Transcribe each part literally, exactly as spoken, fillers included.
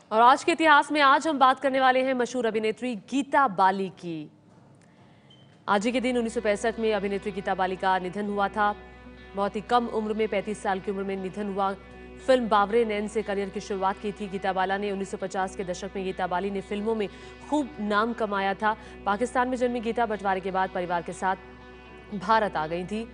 और आज के इतिहास में आज हम बात करने वाले हैं मशहूर अभिनेत्री गीता बाली की। आज ही के दिन उन्नीस सौ पैंसठ में अभिनेत्री गीता बाली का निधन हुआ था। बहुत ही कम उम्र में पैंतीस साल की उम्र में निधन हुआ। फिल्म बावरे नैन से करियर की शुरुआत की थी गीता बाला ने। उन्नीस सौ पचास के दशक में गीता बाली ने फिल्मों में खूब नाम कमाया था। पाकिस्तान में जन्मी गीता बंटवारे के बाद परिवार के साथ भारत आ गई थी।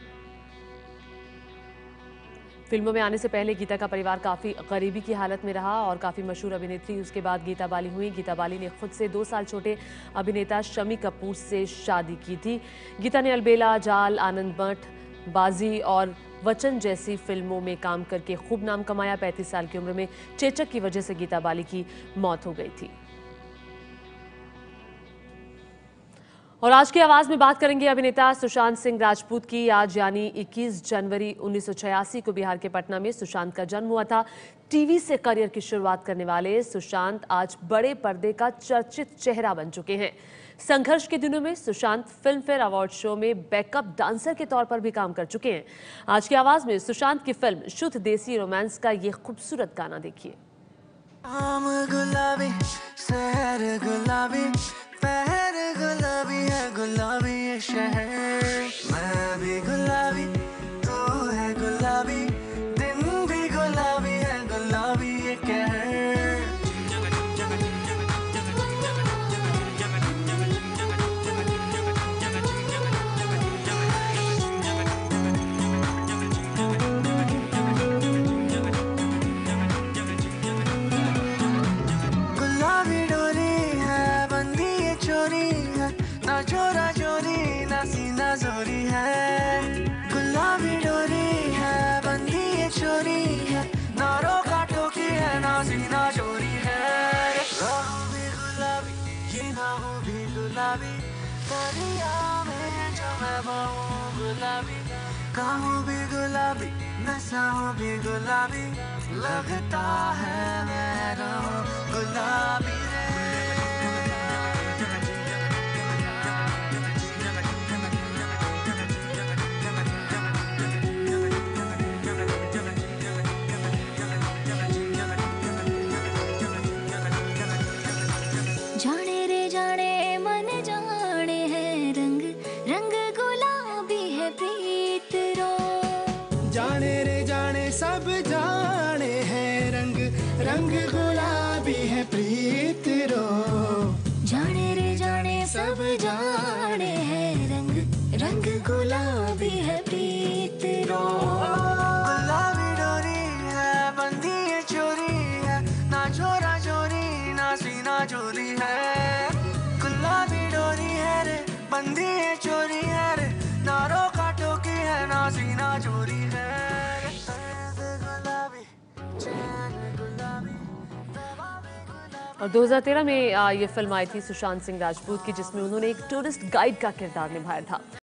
फिल्मों में आने से पहले गीता का परिवार काफी गरीबी की हालत में रहा और काफी मशहूर अभिनेत्री उसके बाद गीता बाली हुई। गीता बाली ने खुद से दो साल छोटे अभिनेता शम्मी कपूर से शादी की थी। गीता ने अलबेला, जाल, आनंद मठ, बाजी और वचन जैसी फिल्मों में काम करके खूब नाम कमाया। पैंतीस साल की उम्र में चेचक की वजह से गीता बाली की मौत हो गई थी। और आज की आवाज में बात करेंगे अभिनेता सुशांत सिंह राजपूत की। आज यानी इक्कीस जनवरी उन्नीस सौ छियासी को बिहार के पटना में सुशांत का जन्म हुआ था। टीवी से करियर की शुरुआत करने वाले सुशांत आज बड़े पर्दे का चर्चित चेहरा बन चुके हैं। संघर्ष के दिनों में Sushant Filmfare award show में बैकअप डांसर के तौर पर भी काम कर चुके हैं। आज की आवाज में सुशांत की फिल्म शुद्ध देसी रोमांस का ये खूबसूरत गाना देखिए। आम गुलाबी, शहर गुलाबी, पहर गुलाबी है, गुलाबी ये शहर। मैं भी गुलाबी, तू है गुलाबी, दिन भी गुलाबी है, गुलाबी ये कहर। गुलाबी डोरी है, बंदी ये चोरी है, ना चोरा चोरी ना सीना जोरी है। गुलाबी डोरी है, बंदी ये चोरी है, ना रोका टोकी है, ना सीना चोरी है। राहों भी गुलाबी, ये नाहों भी गुलाबी, दरिया में जो मैं बहूं गुलाबी। काहों भी गुलाबी, नसाहों भी गुलाबी, लगता है मैं रहूं गुलाबी रे। जाने रे जाने मन जाने है रंग, रंग गुलाबी है प्रीत रो। जाने रे जाने सब जाने है रंग, रंग गुलाबी है प्रीत रो। जाने रे जाने सब जाने है रंग, रंग गुलाबी है प्रीत रो। गुलाबी डोरी है, बंदी ये चोरी है, ना चोरा चोरी ना सीना चोरी है। गुलाबी डोरी है रे, बंदी ये चोरी है रे, ना रोका टोकी है, ना सीना चोरी है। गुलाबी, चैन गुलाबी, दबावे गुलाबी। और दो हज़ार तेरह में आ, ये फिल्म आई थी सुशांत सिंह राजपूत की, जिसमें उन्होंने एक टूरिस्ट गाइड का किरदार निभाया था।